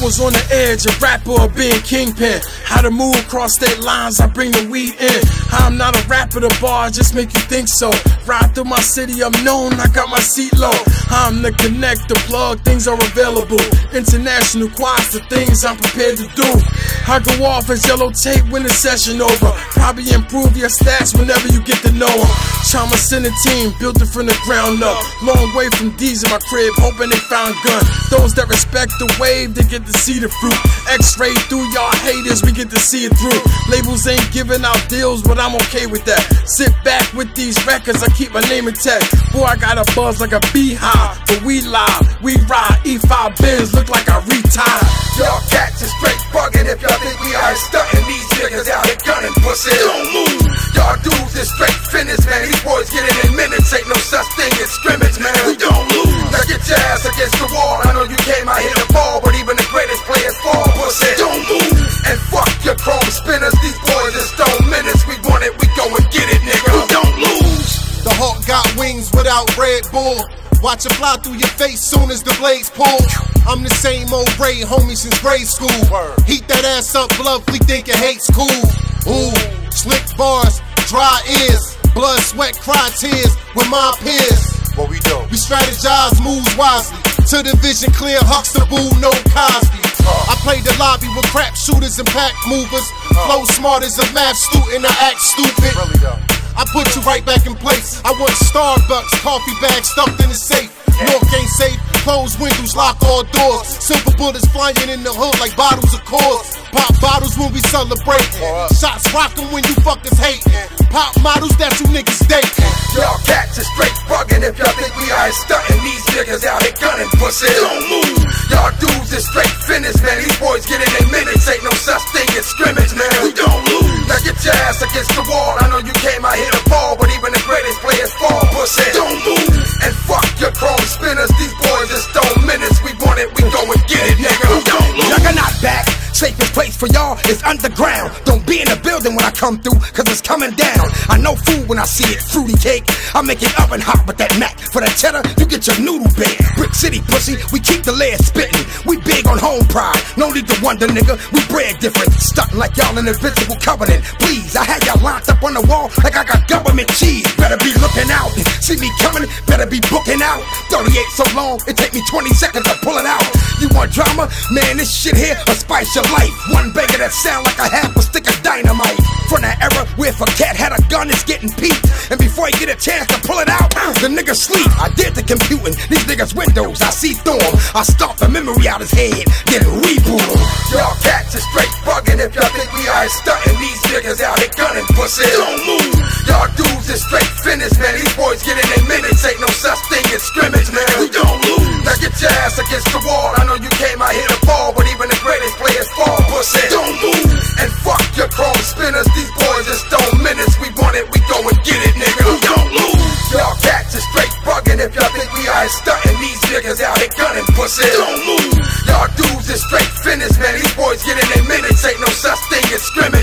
was on the edge, a rapper or being kingpin. How to move across state lines, I bring the weed in. How I'm not a rapper, the bar just make you think so. Ride through my city, I'm known, I got my seat low. I'm the connect, the plug, things are available. International quads, the things I'm prepared to do. I go off as yellow tape when the session over. Probably improve your stats whenever you get to know them. Trauma Center team, built it from the ground up. Long way from D's in my crib, hoping they found gun. Those that respect the wave, they get to see the fruit. X-ray through y'all haters, we get to see it through. Labels ain't giving out deals, but I'm okay with that. Sit back with these records, I keep my name intact. Boy, I got a buzz like a beehive, but we live, we ride. E5 Benz look like I retired. Y'all cats is straight bugging if y'all think we are stunting. These niggas out here gunning pussy. Don't move. Y'all dudes is straight finish, man. These boys get it in minutes. Ain't no such thing as scrimmage, man. We don't lose. Now get your ass against the wall. I know you came out here to ball, but even the greatest players fall, pussy. Don't move. And fuck your chrome spinners. These boys is stone minutes. We want it, we go and get it, nigga. We don't lose. The Hawk got wings without Red Bull. Watch it fly through your face soon as the blades pull. I'm the same old Ray, homie, since grade school. Heat that ass up, bluffly thinking hate's cool. Ooh, slick bars, dry ears, blood, sweat, cry, tears with my peers. What we do? We strategize, moves wisely. To the vision clear, Huxtable, no Cosby. I play the lobby with crap shooters and pack movers. Flow smart as a math student, I act stupid. Really though. I put you right back in place. I want Starbucks, coffee bag stuffed in the safe. North ain't safe, closed windows, lock all doors. Silver bullets flying in the hood like bottles of Coors. Pop bottles when we celebrate. Shots rockin' when you fuckers hate. Pop models that you niggas date. Y'all cats is straight bugging if y'all think we are stunting. These niggas out here gunning pussy. Don't move. Y'all dudes is straight finish, man. These boys get it in minutes. Ain't no such thing as scrimmage, man. We don't lose. Now get your ass against the wall. I know you came out here to ball, but even the greatest players fall, pussy. Don't move. And fuck your chrome spinners. These boys is stone minutes. We want it, we go and get it, nigga. We don't lose. Juggernaut back. Safest place for y'all is underground. Don't be in the building when I come through, cause it's coming down. I know food when I see it, fruity cake. I make it oven hot with that Mac. For that cheddar, you get your noodle baked. Brick City pussy, we keep the lead spitting. We big on home pride, no need to wonder, nigga. We bred different, stunting like y'all in Invincible Covenant. Please, I had y'all locked up on the wall like I got government cheese. Better be looking out, see me coming, better be booking out. 38 so long, it take me 20 seconds to pull it out. You want drama? Man, this shit here will spice your life. One banger that sound like a half a stick of dynamite. From that era where if a cat had a gun, it's getting peaked. And before you get a chance to pull it out, the nigga sleep. I did the computing, these niggas windows, I see through them. I stomp the memory out his head, then reboot him. Y'all cats is straight bugging if y'all think we are stunting. These niggas out here gunning pussy. Don't move. Y'all dudes is straight finish, man. These boys get it in minutes. Ain't no such thing as scrimmage, man. We don't lose. Now get your ass against the wall. I know you came out here to ball, but even the greatest players fall, pussy. Don't move. And fuck your chrome spinners. These boys is stone minutes. We want it, we go and get it, nigga. We don't lose. Y'all cats is straight bugging if y'all think we are stunting. These niggas out here gunning pussy. Don't move. Y'all dudes is straight finish, man. These boys get it in minutes. Ain't no such thing as scrimmage.